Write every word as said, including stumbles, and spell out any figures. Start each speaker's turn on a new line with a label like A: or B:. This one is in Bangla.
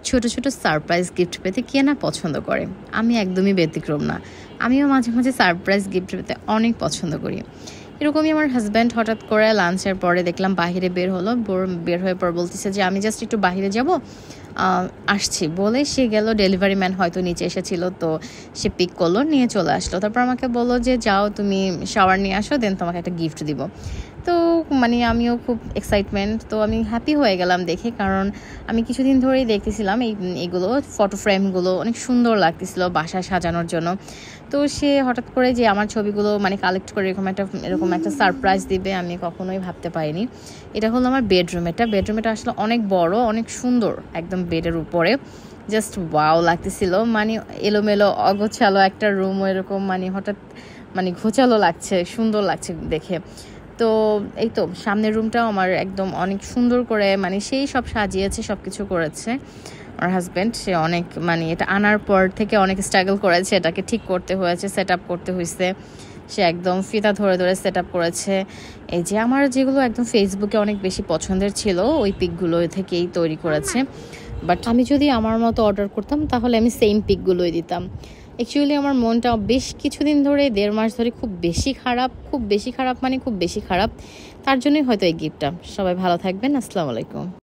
A: ছোট ছোট সারপ্রাইজ গিফট পেতে কে না পছন্দ করে। আমি একদমই ব্যতিক্রম না। আমিও মাঝে মাঝে সারপ্রাইজ গিফট পেতে অনেক পছন্দ করি। এরকমই আমার হাজব্যান্ড হঠাৎ করে লাঞ্চের পরে দেখলাম বাহিরে বের হলো। বের হয়ে পর বলতেছে যে আমি জাস্ট একটু বাহিরে যাব, আসছি বলে সে গেল। ডেলিভারি ম্যান হয়তো নিচে এসেছিল, তো সে পিক করলো, নিয়ে চলে আসলো। তারপর আমাকে বললো যে যাও তুমি শাওয়ার নিয়ে আসো, দেন তোমাকে একটা গিফট দিব। তো মানে আমিও খুব এক্সাইটমেন্ট, তো আমি হ্যাপি হয়ে গেলাম দেখে, কারণ আমি কিছুদিন ধরেই দেখতেছিলাম এই এগুলো ফটো ফ্রেমগুলো অনেক সুন্দর লাগতেছিল বাসায় সাজানোর জন্য। তো সে হঠাৎ করে যে আমার ছবিগুলো মানে কালেক্ট করে এরকম একটা এরকম একটা সারপ্রাইজ দিবে আমি কখনোই ভাবতে পারিনি। এটা হলো আমার বেডরুম। এটা বেডরুম এটা আসলে অনেক বড়, অনেক সুন্দর, একদম বেডের উপরে জাস্ট ওয়াও লাগতেছিল। মানে এলোমেলো অগোছালো একটা রুম, এরকম মানে হঠাৎ মানে ঘোচালো লাগছে, সুন্দর লাগছে দেখে। তো এই তো সামনের রুমটাও আমার একদম অনেক সুন্দর করে মানে সেই সব সাজিয়েছে, সব কিছু করেছে আমার হাজব্যান্ড। সে অনেক মানে এটা আনার পর থেকে অনেক স্ট্রাগল করেছে, এটাকে ঠিক করতে হয়েছে, সেট আপ করতে হয়েছে। সে একদম ফিতা ধরে ধরে সেট আপ করেছে। এই যে আমার যেগুলো একদম ফেসবুকে অনেক বেশি পছন্দের ছিল ওই পিকগুলো থেকেই তৈরি করেছে। বাট আমি যদি আমার মতো অর্ডার করতাম তাহলে আমি সেম পিকগুলোই দিতাম। অ্যাকচুয়ালি আমার মনটা বেশ কিছুদিন ধরে, দেড় মাস ধরে খুব বেশি খারাপ, খুব বেশি খারাপ মানে খুব বেশি খারাপ। তার জন্যই হয়তো এই গিফটটা। সবাই ভালো থাকবেন। আসসালামু আলাইকুম।